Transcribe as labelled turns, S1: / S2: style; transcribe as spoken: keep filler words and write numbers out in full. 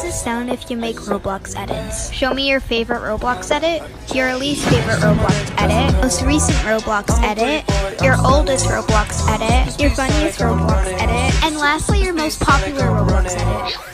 S1: this sound if you make Roblox edits? Show me your favorite Roblox edit, your least favorite Roblox edit, most recent Roblox edit, your oldest Roblox edit, your funniest Roblox edit, and lastly your most popular Roblox edit.